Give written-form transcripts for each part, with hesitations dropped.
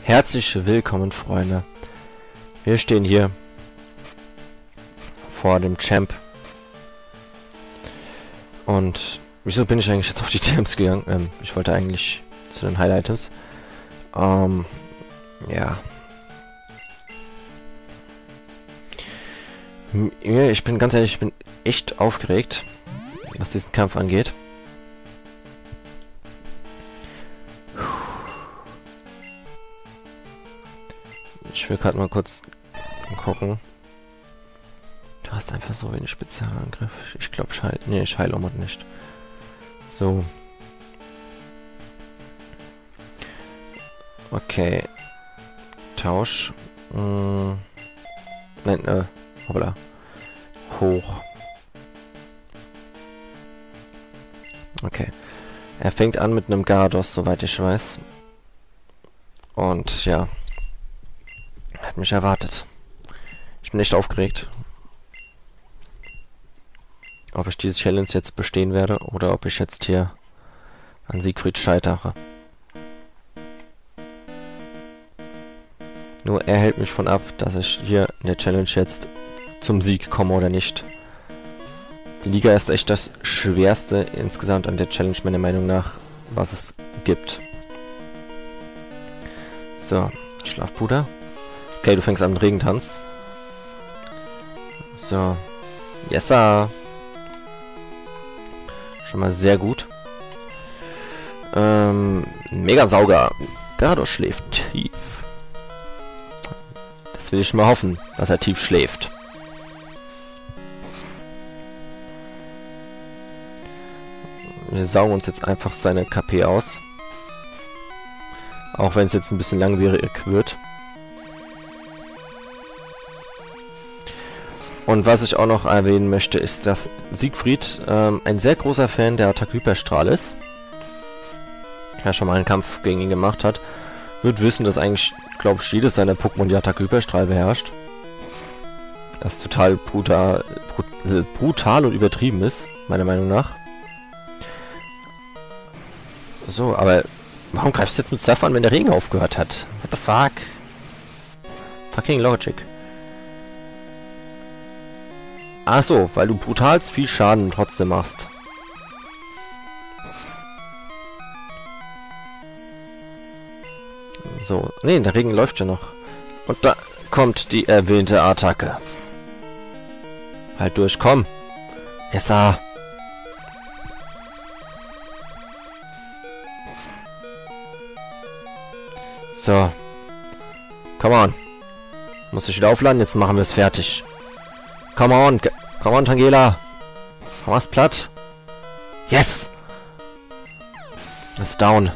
Herzlich willkommen, Freunde. Wir stehen hier vor dem Champ. Und wieso bin ich eigentlich jetzt auf die TMs gegangen? Ich wollte eigentlich zu den Highlights. Ja. Ich bin ganz ehrlich, ich bin echt aufgeregt, was diesen Kampf angeht. Ich will gerade mal kurz gucken. Du hast einfach so wenig Spezialangriff. Ich glaube, ich heile auch nicht. So. Okay. Tausch. Nein, hoppla. Hoch. Okay. Er fängt an mit einem Gyarados, soweit ich weiß. Und ja. Hat mich erwartet. Ich bin echt aufgeregt. Ob ich diese Challenge jetzt bestehen werde oder ob ich jetzt hier an Siegfried scheitere. Nur er hält mich von ab, dass ich hier in der Challenge jetzt zum Sieg komme oder nicht. Die Liga ist echt das Schwerste insgesamt an der Challenge, meiner Meinung nach, was es gibt. So, Schlafpuder. Okay, du fängst an mit Regentanz. So. Yes, sir. Schon mal sehr gut. Megasauger. Gyarados schläft tief. Das will ich mal hoffen, dass er tief schläft. Wir saugen uns jetzt einfach seine KP aus. Auch wenn es jetzt ein bisschen langwierig wird. Und was ich auch noch erwähnen möchte, ist, dass Siegfried ein sehr großer Fan der Attacke Hyperstrahl ist. Der schon mal einen Kampf gegen ihn gemacht hat. Wird wissen, dass eigentlich, glaube ich, jedes seiner Pokémon die Attacke Hyperstrahl beherrscht. Das total brutal und übertrieben ist, meiner Meinung nach. So, aber warum greifst du jetzt mit Surf an, wenn der Regen aufgehört hat? What the fuck? Fucking Logic. Ach so, weil du brutal viel Schaden trotzdem machst. So, nee, der Regen läuft ja noch. Und da kommt die erwähnte Attacke. Halt durch, komm. Yes, sir. So. Come on. Muss ich wieder aufladen? Jetzt machen wir es fertig. Come on. Come on, Tangela. Mach's platt. Yes. Ist down.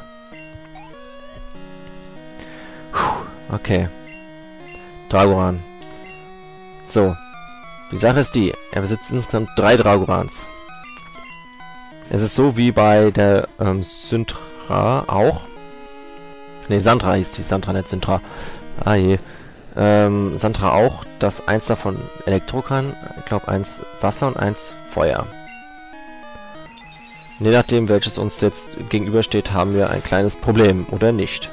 Okay. Dragoran. So. Die Sache ist die. Er besitzt insgesamt 3 Dragorans. Es ist so wie bei der Synthra auch. Ne, Sandra hieß die. Sandra, nicht Synthra. Ah je. Sandra auch, dass eins davon Elektro kann. Ich glaube, eins Wasser und eins Feuer. Je nachdem, welches uns jetzt gegenübersteht, haben wir ein kleines Problem, oder nicht?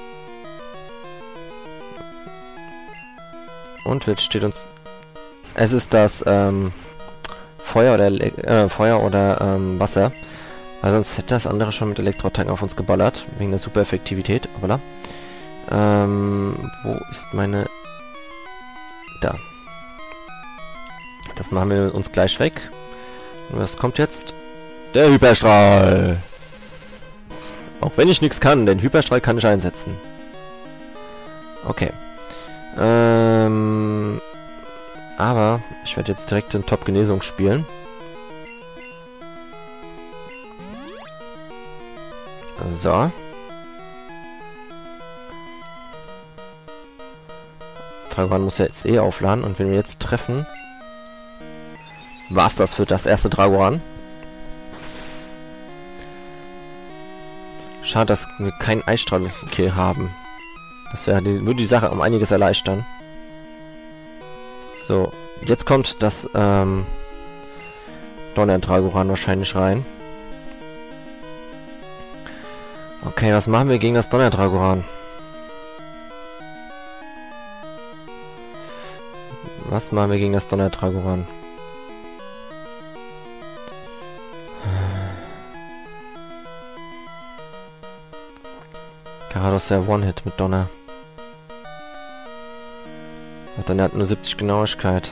Und jetzt steht uns... Es ist das Feuer oder Wasser. Weil sonst hätte das andere schon mit Elektroattacken auf uns geballert. Wegen der super Effektivität. Aber wo ist meine... Da. Das machen wir uns gleich weg. Und was kommt jetzt? Der Hyperstrahl! Auch wenn ich nichts kann, den Hyperstrahl kann ich einsetzen. Okay. Aber ich werde jetzt direkt den Top-Genesung spielen. So. Dragoran muss ja jetzt aufladen und wenn wir jetzt treffen, war's das für das erste Dragoran. Schade, dass wir keinen Eisstrahl-Kill haben. Das würde die Sache um einiges erleichtern. So, jetzt kommt das Donner-Dragoran wahrscheinlich rein. Okay, was machen wir gegen das Donner-Dragoran? Was machen wir gegen das Donner-Dragoran? Garados ja One-Hit mit Donner. Und dann hat nur 70 Genauigkeit.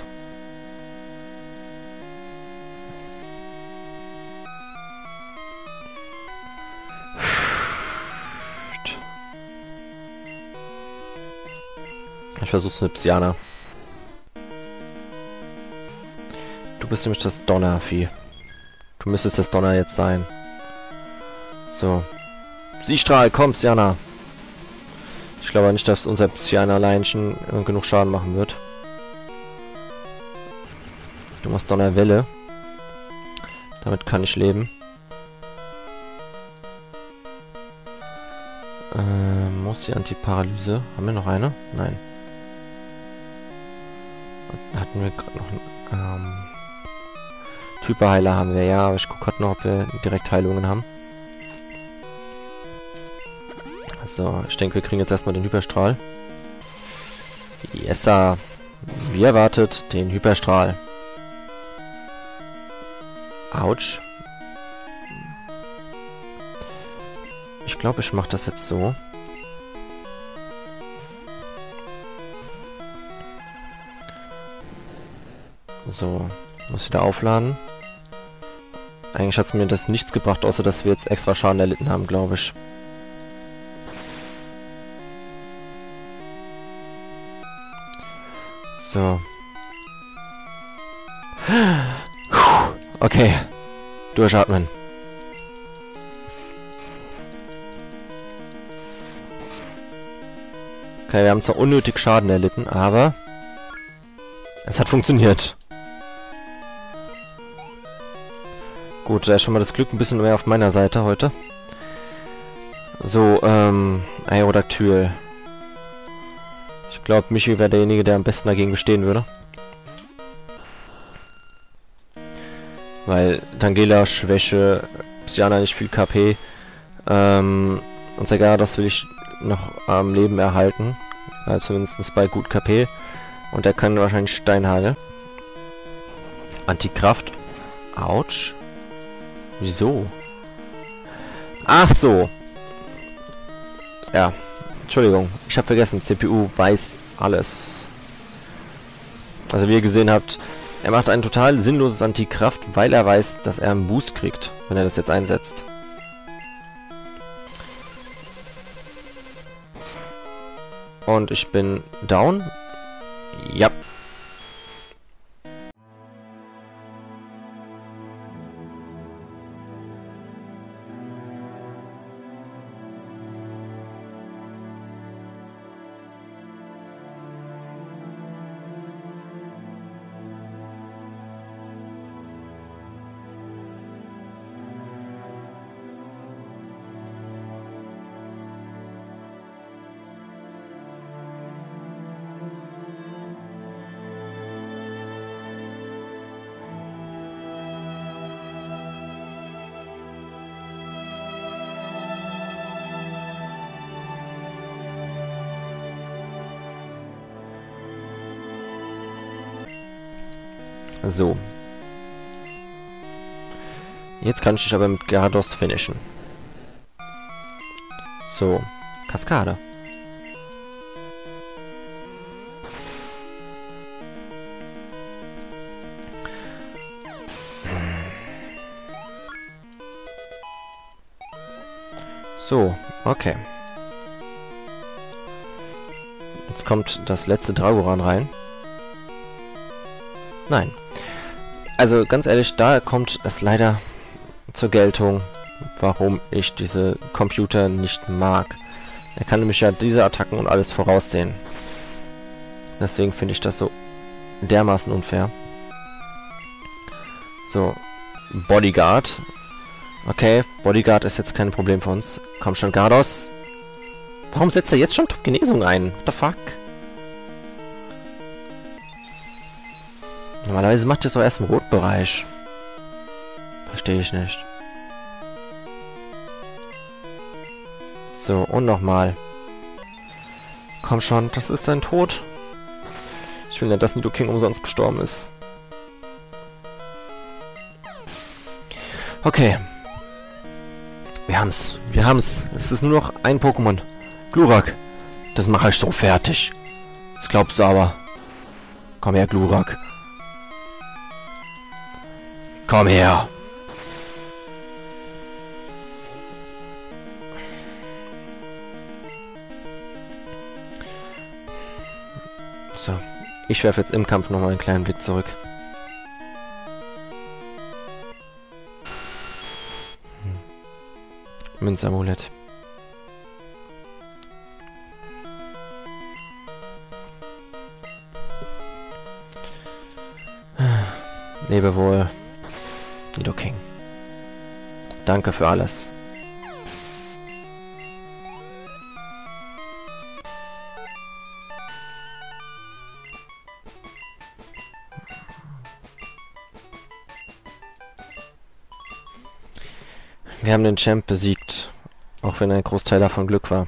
Ich versuch's mit Psyana. Du bist nämlich das Donnervieh. Du müsstest das Donner jetzt sein. So. Siehstrahl, komm, Psyana. Ich glaube nicht, dass unser Psyana allein schon genug Schaden machen wird. Du machst Donnerwelle. Damit kann ich leben. Muss die Antiparalyse. Haben wir noch eine? Nein. Hatten wir gerade noch einen Hyperheiler haben wir, ja, aber ich gucke gerade noch, ob wir direkt Heilungen haben. So, ich denke, wir kriegen jetzt erstmal den Hyperstrahl. Yes, sir. Wie erwartet, den Hyperstrahl. Autsch. Ich glaube, ich mache das jetzt so. So, muss wieder aufladen. Eigentlich hat es mir das nichts gebracht, außer dass wir jetzt extra Schaden erlitten haben, glaube ich. So. Okay. Durchatmen. Okay, wir haben zwar unnötig Schaden erlitten, aber es hat funktioniert. Gut, da ist schon mal das Glück ein bisschen mehr auf meiner Seite heute. So, Aerodactyl. Ich glaube, Michi wäre derjenige, der am besten dagegen bestehen würde. Weil Tangela, Schwäche, Psyana nicht viel KP. Und Garados will ich noch am Leben erhalten. Also zumindest bei gut KP. Und der kann wahrscheinlich Steinhagel. Antikraft. Autsch. Wieso? Ach so. Ja. Entschuldigung. Ich habe vergessen. CPU weiß alles. Also wie ihr gesehen habt, er macht ein total sinnloses Antikraft, weil er weiß, dass er einen Boost kriegt, wenn er das jetzt einsetzt. Und ich bin down. Ja. So. Jetzt kann ich dich aber mit Garados finishen. So. Kaskade. So, okay. Jetzt kommt das letzte Dragoran rein. Nein. Also ganz ehrlich, da kommt es leider zur Geltung, warum ich diese Computer nicht mag. Er kann nämlich ja diese Attacken und alles voraussehen. Deswegen finde ich das so dermaßen unfair. So, Bodyguard. Okay, Bodyguard ist jetzt kein Problem für uns. Komm schon, Garados. Warum setzt er jetzt schon Top-Genesung ein? What the fuck? Normalerweise macht es doch erst im Rotbereich. Verstehe ich nicht. So, und nochmal. Komm schon, das ist sein Tod. Ich will nicht, dass Nidoking umsonst gestorben ist. Okay. Wir haben's. Wir haben's. Es ist nur noch ein Pokémon. Glurak. Das mache ich so fertig. Das glaubst du aber. Komm her, Glurak. Komm her. So. Ich werfe jetzt im Kampf nochmal einen kleinen Blick zurück. Münzamulett. Lebe wohl, Nidoking. Danke für alles. Wir haben den Champ besiegt, auch wenn ein Großteil davon Glück war.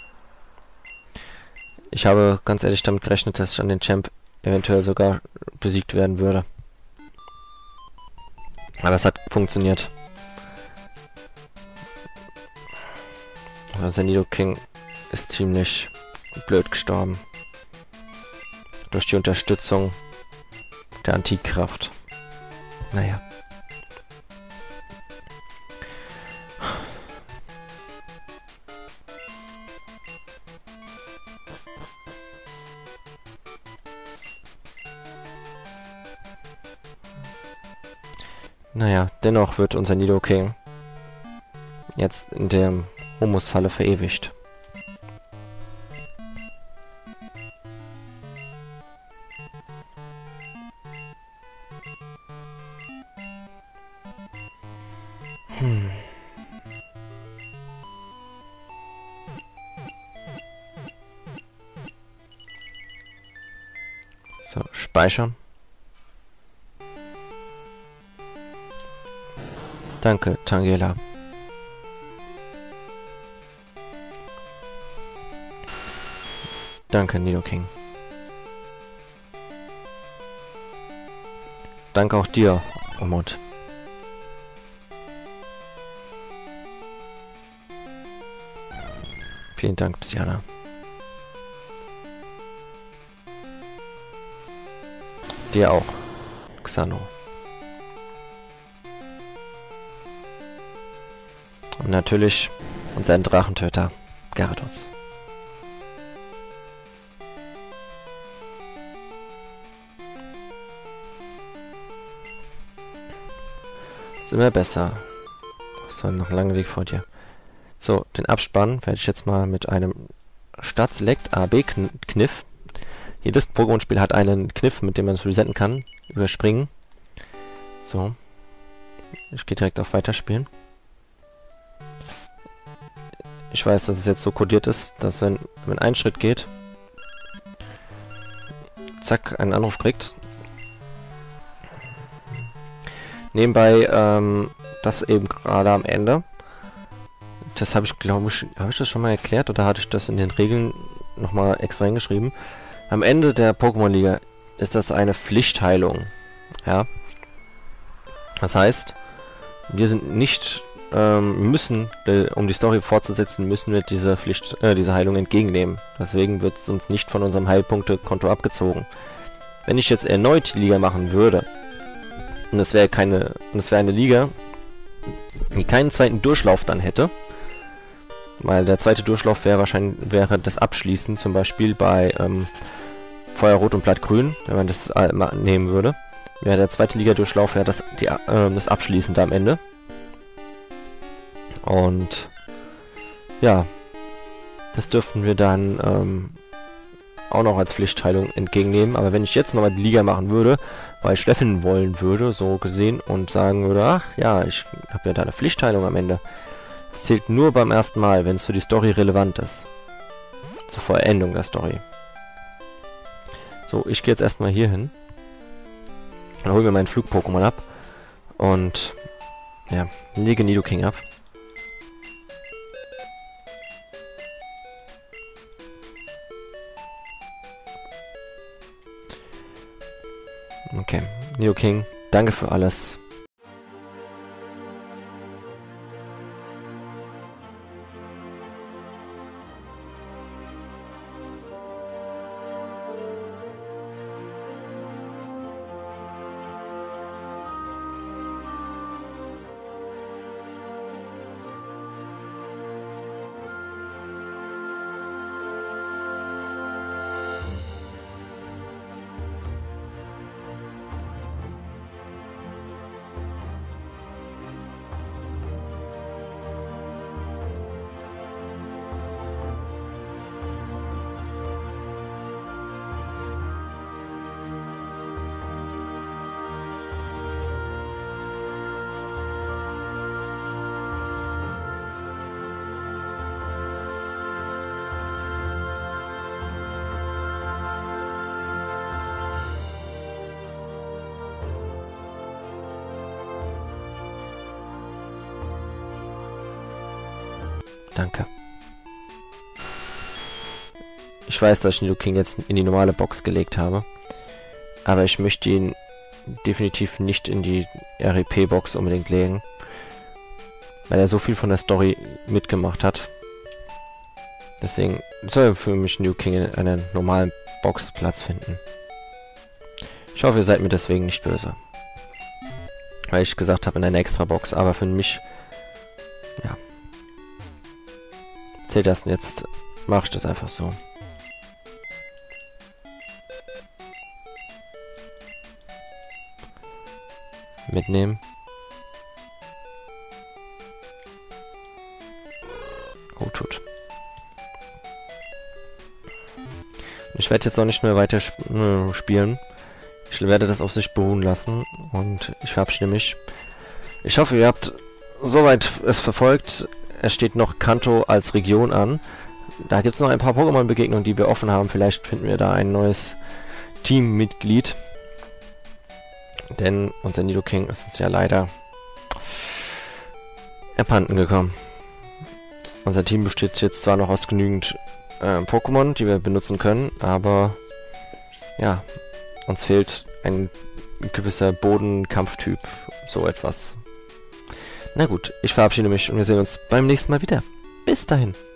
Ich habe ganz ehrlich damit gerechnet, dass ich an den Champ eventuell sogar besiegt werden würde. Aber es hat funktioniert. Also Nidoking ist ziemlich blöd gestorben. Durch die Unterstützung der Antikraft. Naja. Naja, dennoch wird unser Nidoking jetzt in der Humushalle verewigt. So, speichern. Danke, Tangela. Danke, Nidoking. Danke auch dir, Omod. Vielen Dank, Psyana. Dir auch, Xano. Und natürlich unseren Drachentöter, Gyarados. Ist immer besser. So, noch ein langer Weg vor dir. So, den Abspann werde ich jetzt mal mit einem Start-Select AB-Kniff. Jedes Pokémon-Spiel hat einen Kniff, mit dem man es resenten kann. Überspringen. So. Ich gehe direkt auf Weiterspielen. Ich weiß, dass es jetzt so kodiert ist, dass wenn ein Schritt geht, zack, einen Anruf kriegt. Nebenbei, das eben gerade am Ende. Das habe ich, glaube ich, habe ich das schon mal erklärt oder hatte ich das in den Regeln nochmal extra hingeschrieben? Am Ende der Pokémon-Liga ist das eine Pflichtheilung. Ja. Das heißt, wir sind nicht müssen, um die Story fortzusetzen, müssen wir diese Heilung entgegennehmen. Deswegen wird es uns nicht von unserem Heilpunktekonto abgezogen. Wenn ich jetzt erneut die Liga machen würde, und es wäre eine Liga, die keinen zweiten Durchlauf dann hätte, weil der zweite Durchlauf wäre das Abschließen, zum Beispiel bei Feuerrot und Blattgrün, wenn man das mal nehmen würde, wäre der zweite Liga-Durchlauf das Abschließende am Ende. Und ja, das dürften wir dann auch noch als Pflichtteilung entgegennehmen. Aber wenn ich jetzt nochmal die Liga machen würde, weil ich staffeln wollen würde, so gesehen, und sagen würde, ach ja, ich habe ja da eine Pflichtteilung am Ende. Es zählt nur beim ersten Mal, wenn es für die Story relevant ist. Zur Vollendung der Story. So, ich gehe jetzt erstmal hier hin. Dann hole mir meinen Flug-Pokémon ab. Und ja, lege Nidoking ab. Okay, Nidoking, danke für alles. Danke. Ich weiß, dass ich Nidoking jetzt in die normale Box gelegt habe. Aber ich möchte ihn definitiv nicht in die REP-Box unbedingt legen. Weil er so viel von der Story mitgemacht hat. Deswegen soll für mich Nidoking in einer normalen Box Platz finden. Ich hoffe, ihr seid mir deswegen nicht böse. Weil ich gesagt habe, in einer extra Box. Aber für mich... ja. Zählt das und jetzt mache ich das einfach so. Mitnehmen. Gut tut. Ich werde jetzt auch nicht mehr weiter spielen. Ich werde das auf sich beruhen lassen und ich verabschiede mich. Ich hoffe, ihr habt soweit es verfolgt. Es steht noch Kanto als Region an. Da gibt es noch ein paar Pokémon-Begegnungen, die wir offen haben. Vielleicht finden wir da ein neues Teammitglied. Denn unser Nidoking ist uns ja leider abhanden gekommen. Unser Team besteht jetzt zwar noch aus genügend Pokémon, die wir benutzen können, aber ja, uns fehlt ein gewisser Bodenkampftyp, so etwas. Na gut, ich verabschiede mich und wir sehen uns beim nächsten Mal wieder. Bis dahin.